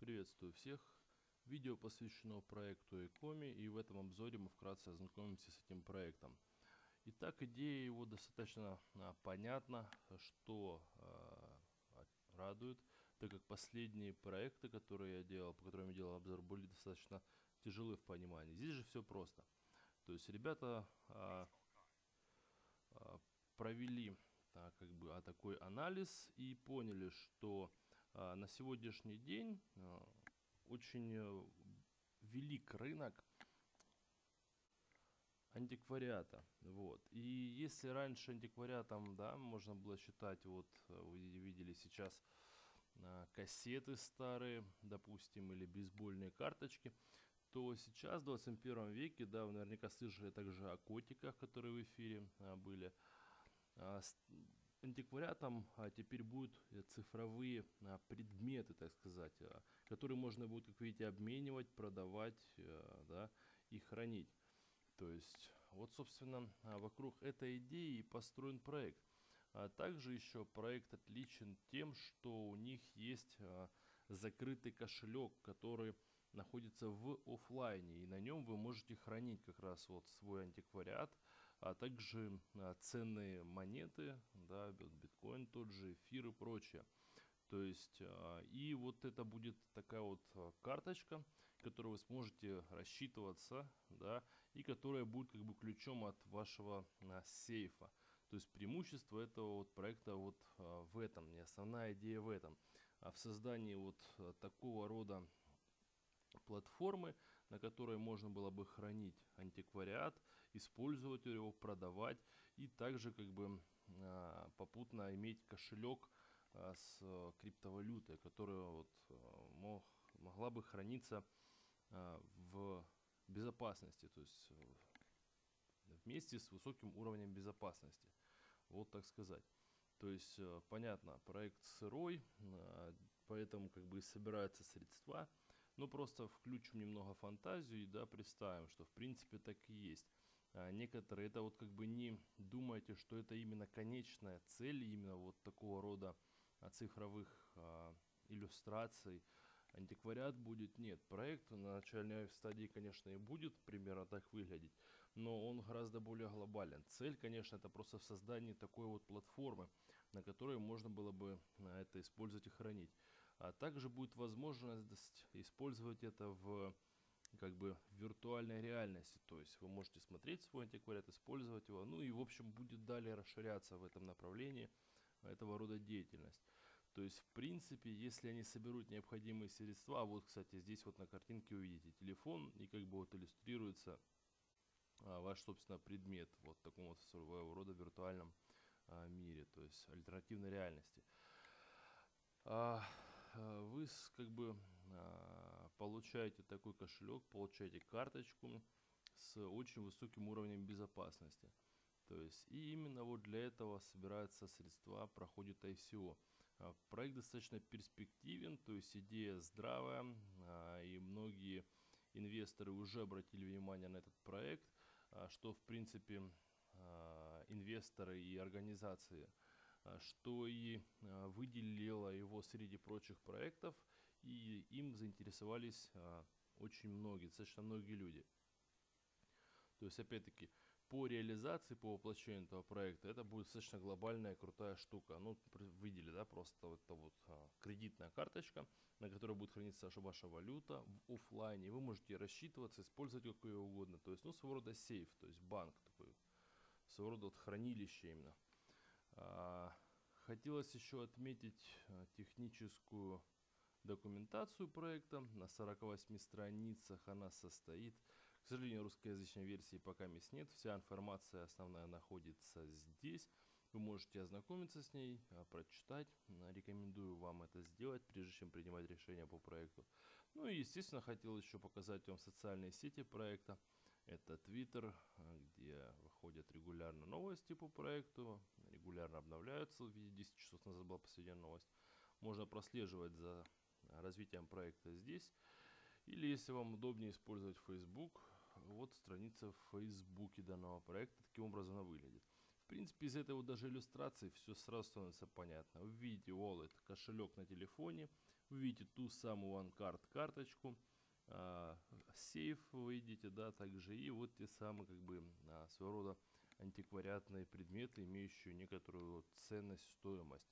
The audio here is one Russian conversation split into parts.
Приветствую всех. Видео посвящено проекту Ecomi, и в этом обзоре мы вкратце ознакомимся с этим проектом. Итак, идея его достаточно понятна, что радует, так как последние проекты, которые я делал, по которым я делал обзор, были достаточно тяжелы в понимании. Здесь же все просто. То есть ребята провели такой анализ и поняли, что на сегодняшний день очень велик рынок антиквариата. Вот. И если раньше антиквариатом, да, можно было считать, вот вы видели сейчас кассеты старые, допустим, или бейсбольные карточки, то сейчас, в 21 веке, да, вы наверняка слышали также о котиках, которые в эфире были. Антиквариатом теперь будут цифровые предметы, так сказать, которые можно будет, как видите, обменивать, продавать, да, и хранить. То есть, вот, собственно, вокруг этой идеи и построен проект. Также еще проект отличен тем, что у них есть закрытый кошелек, который находится в офлайне, и на нем вы можете хранить как раз вот свой антиквариат, а также ценные монеты, да, биткоин тот же, эфир и прочее. То есть, и вот это будет такая вот карточка, которой вы сможете рассчитываться, да, и которая будет как бы ключом от вашего сейфа. То есть преимущество этого вот проекта вот в этом, не основная идея в этом, а в создании вот такого рода платформы, на которой можно было бы хранить антиквариат, использовать его, продавать и также как бы попутно иметь кошелек с криптовалютой, которая вот могла бы храниться в безопасности, то есть вместе с высоким уровнем безопасности, вот так сказать. То есть понятно, проект сырой, поэтому как бы собираются средства, но просто включим немного фантазию и да, представим, что в принципе так и есть. Некоторые это вот как бы не думайте, что это именно конечная цель именно вот такого рода цифровых иллюстраций. Антиквариат будет, нет, проект на начальной стадии, конечно, и будет примерно так выглядеть, но он гораздо более глобален. Цель, конечно, это просто в создании такой вот платформы, на которой можно было бы это использовать и хранить. А также будет возможность использовать это в как бы в виртуальной реальности, то есть вы можете смотреть свой антиквариат, использовать его, ну и в общем будет далее расширяться в этом направлении этого рода деятельность. То есть, в принципе, если они соберут необходимые средства, вот, кстати, здесь вот на картинке увидите телефон, и как бы вот иллюстрируется ваш, собственно, предмет вот в таком вот своего рода виртуальном мире, то есть альтернативной реальности. Вы как бы получаете такой кошелек, получаете карточку с очень высоким уровнем безопасности. То есть, и именно вот для этого собираются средства, проходит ICO. Проект достаточно перспективен, то есть идея здравая, и многие инвесторы уже обратили внимание на этот проект, что в принципе инвесторы и организации, что и выделило его среди прочих проектов, и им заинтересовались очень многие, достаточно многие люди. То есть, опять-таки, по реализации, по воплощению этого проекта, это будет достаточно глобальная, крутая штука. Ну, видели, да, просто вот это вот кредитная карточка, на которой будет храниться ваша валюта в офлайне. Вы можете рассчитываться, использовать как ее угодно. То есть, ну, своего рода сейф, то есть банк такой, своего рода вот хранилище именно. Хотелось еще отметить техническую документацию проекта. На 48 страницах она состоит. К сожалению, русскоязычной версии пока нет. Вся информация основная находится здесь. Вы можете ознакомиться с ней, прочитать. Рекомендую вам это сделать, прежде чем принимать решение по проекту. Ну и, естественно, хотел еще показать вам социальные сети проекта. Это Twitter, где выходят регулярно новости по проекту, регулярно обновляются. В виде 10 часов назад была последняя новость. Можно прослеживать за развитием проекта здесь. Или, если вам удобнее использовать Facebook, вот страница в Фейсбуке данного проекта, таким образом она выглядит. В принципе, из этой вот даже иллюстрации все сразу становится понятно. Вы видите Wallet, кошелек на телефоне, Вы видите ту самую OneCard карточку, сейф вы видите, да, также, и вот те самые, как бы, своего рода антиквариатные предметы, имеющие некоторую вот ценность, стоимость.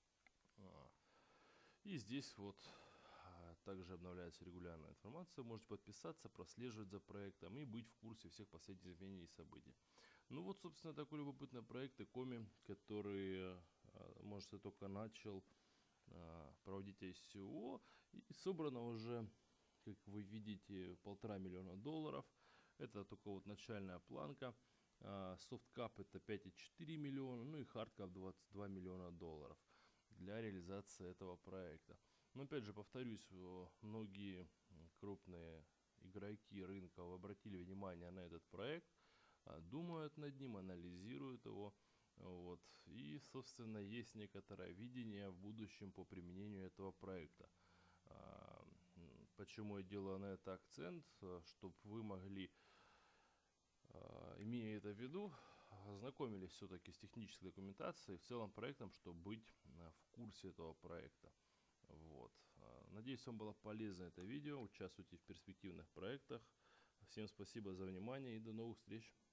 И здесь вот также обновляется регулярная информация. Можете подписаться, прослеживать за проектом и быть в курсе всех последних изменений и событий. Ну вот, собственно, такой любопытный проект Экоми, который, может, я только начал проводить ICO. И собрано уже, как вы видите, $1,5 миллиона. Это только вот начальная планка. Софткап это 5,4 миллиона, ну и хардкап $22 миллиона для реализации этого проекта. Но опять же повторюсь, многие крупные игроки рынка обратили внимание на этот проект, думают над ним, анализируют его. Вот. И, собственно, есть некоторое видение в будущем по применению этого проекта. Почему я делаю на это акцент? Чтобы вы могли, имея это в виду, ознакомились все-таки с технической документацией, в целом проектом, чтобы быть в курсе этого проекта. Вот. Надеюсь, вам было полезно это видео. Участвуйте в перспективных проектах. Всем спасибо за внимание и до новых встреч.